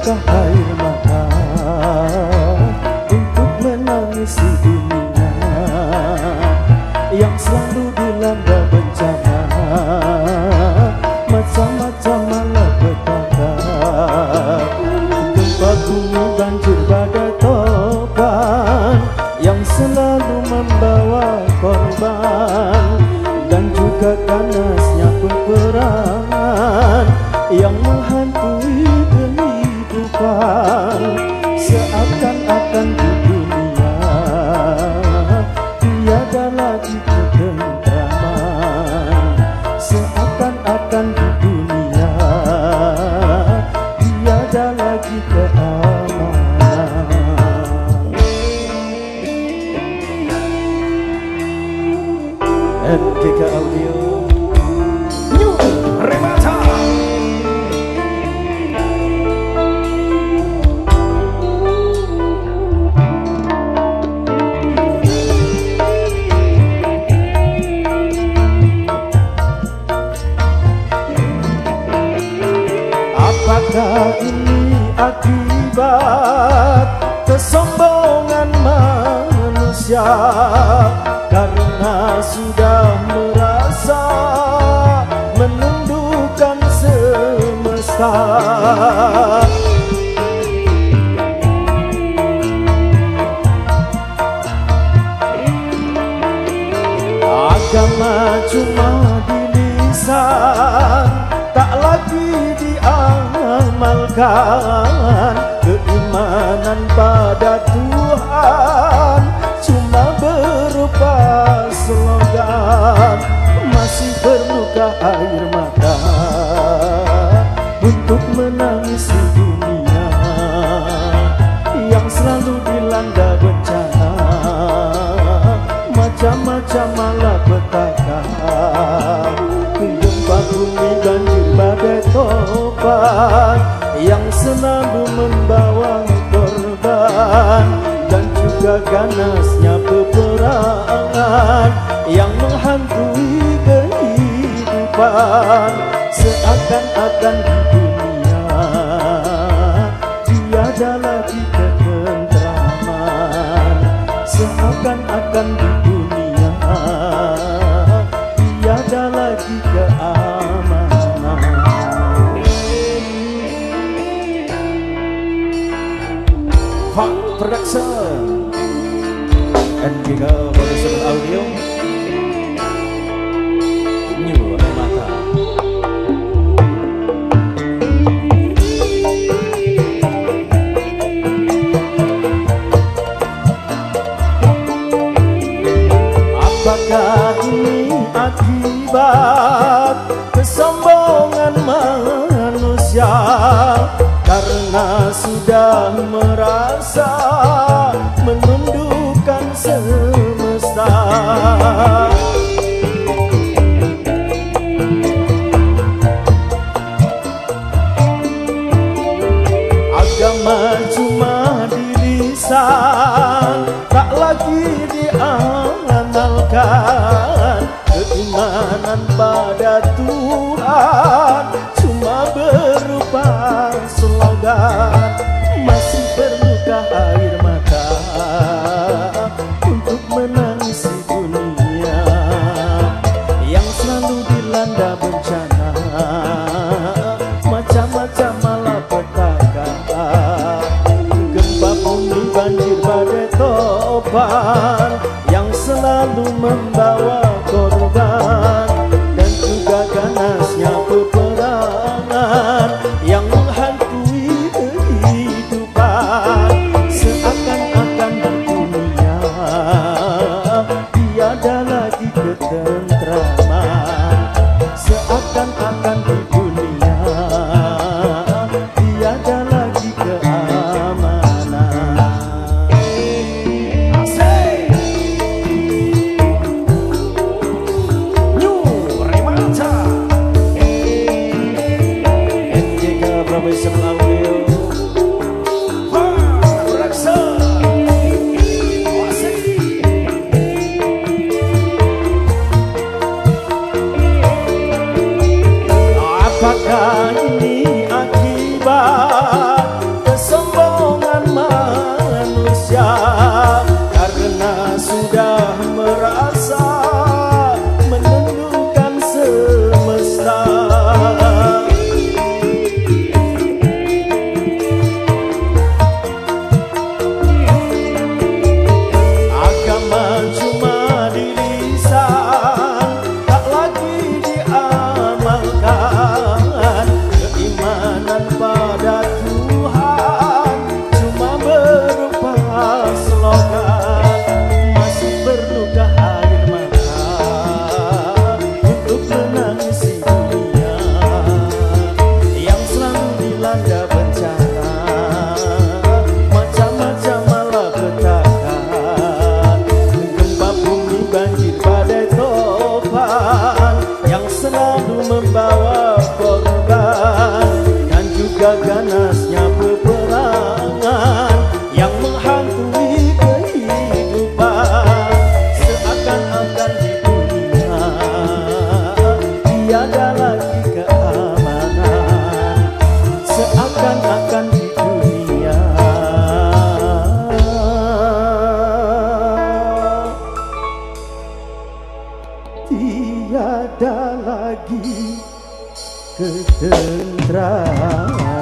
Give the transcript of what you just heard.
bermukah air mata untuk menangisi dunia yang selalu dilanda bencana, macam-macam malapetaka, gempa bumi, banjir, badai, topan yang selalu membawa korban, dan juga ganasnya peperangan yang menghantui kehidupan. Seakan-akan di dunia tiada lagi ketentraman, seakan-akan di dunia tiada lagi keamanan. NGK Audio New Remata. Apakah ini akibat kesombongan manusia karena sudah merasa menundukkan semesta? Agama cuma di lisan, tak lagi diamalkan. Keimanan pada Tuhan cuma berupa slogan. Masih bermuka air mata untuk menangisi dunia yang selalu dilanda bencana, macam-macam malapetaka, gempa bumi, banjir, badai, topan yang selalu membawa korban, dan juga ganasnya peperangan yang menghantui kehidupan. Seakan-akan di dunia tiada lagi ketentraman, seakan-akan di dunia tiada lagi keamanan. Fak Production NGK Production Audio New Remata. Apakah ini akibat kesombongan manusia karena sudah merasa menundukkan semesta? Agama cuma di lisan, tak lagi diamalkan. Keimanan pada Tuhan cuma berupa slogan. Masih bermuka air mata untuk menangisi dunia yang selalu dilanda bencana, macam-macam malapetaka, gempa bumi, banjir, badai, topan yang selalu membawa korban, dan juga ganasnya peperangan yang menghantui kehidupan. Seakan-akan di dunia tiada lagi ketentraman, seakan-akan di dunia tiada lagi keamanan. Asik. New Remata NGK Professional Audio Production. Apakah ini akibat hingga ganasnya peperangan yang menghantui kehidupan. Seakan-akan di dunia tiada lagi keamanan. Seakan-akan di dunia tiada lagi ketentraman.